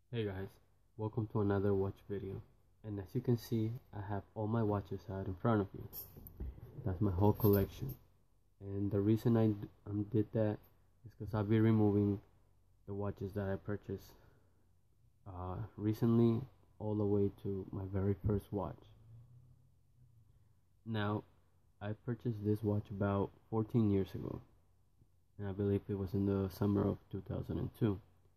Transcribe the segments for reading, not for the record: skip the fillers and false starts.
Hey guys, welcome to another watch video. And as you can see, I have all my watches out in front of you. That's my whole collection. And the reason I did that is because I'll be removing the watches that I purchased recently all the way to my very first watch. Now, I purchased this watch about 14 years ago, and I believe it was in the summer of 2002.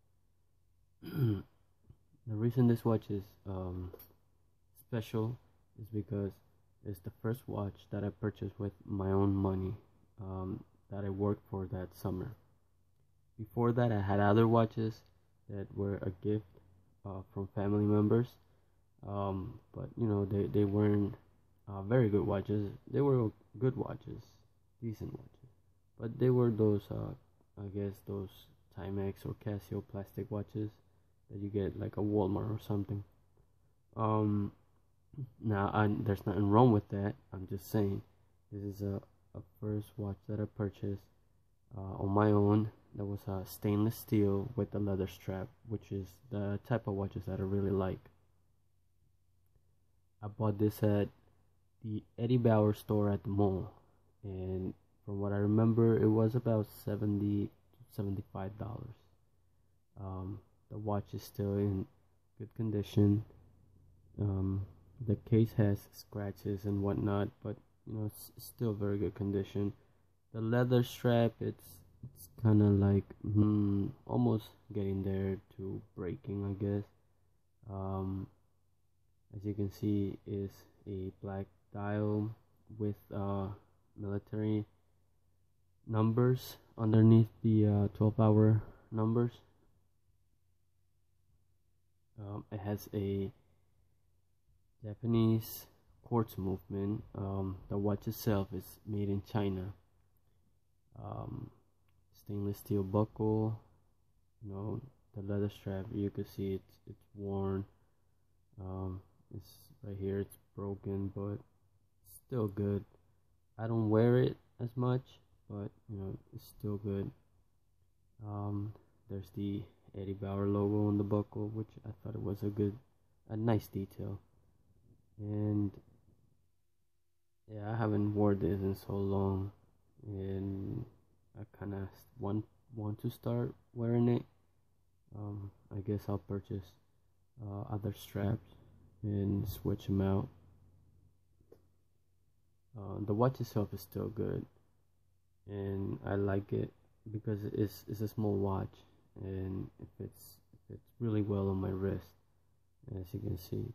The reason this watch is special is because it's the first watch that I purchased with my own money that I worked for that summer. Before that, I had other watches that were a gift from family members, but they weren't very good watches. They were good watches, decent watches, but they were those I guess those Timex or Casio plastic watches that you get like a Walmart or something. Um, there's nothing wrong with that. I'm just saying this is a first watch that I purchased on my own. That was stainless steel with a leather strap, which is the type of watches that I really like. I bought this at the Eddie Bauer store at the mall, and from what I remember, it was about $70 to $75. The watch is still in good condition. The case has scratches and whatnot, but it's still very good condition. The leather strap, it's kind of like almost getting there to breaking, I guess. As you can see, is a black dial with military numbers underneath the 12-hour numbers. It has a Japanese quartz movement. The watch itself is made in China. Stainless steel buckle. The leather strap. You can see it's worn. It's right here. It's broken, but still good. I don't wear it as much, but it's still good. There's the Eddie Bauer logo on the buckle, which I thought it was a nice detail. And yeah, I haven't worn this in so long, and I kind of want to start wearing it. I guess I'll purchase other straps and switch them out. The watch itself is still good, and I like it because it's a small watch, and it fits really well on my wrist, as you can see.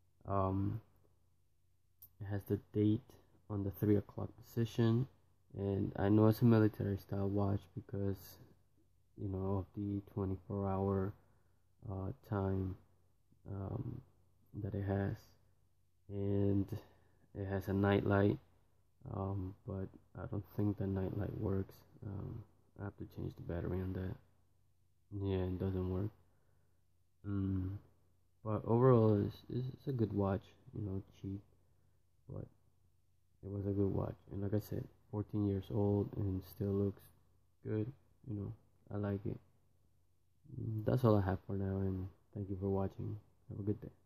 It has the date on the 3 o'clock position, and I know it's a military style watch because of the 24-hour time that it has, and it has a night light, but I don't think the night light works. I have to change the battery on that. Yeah, it doesn't work. But overall, it's a good watch. Cheap, but it was a good watch. And like I said, 14 years old and still looks good. I like it. That's all I have for now, and thank you for watching. Have a good day.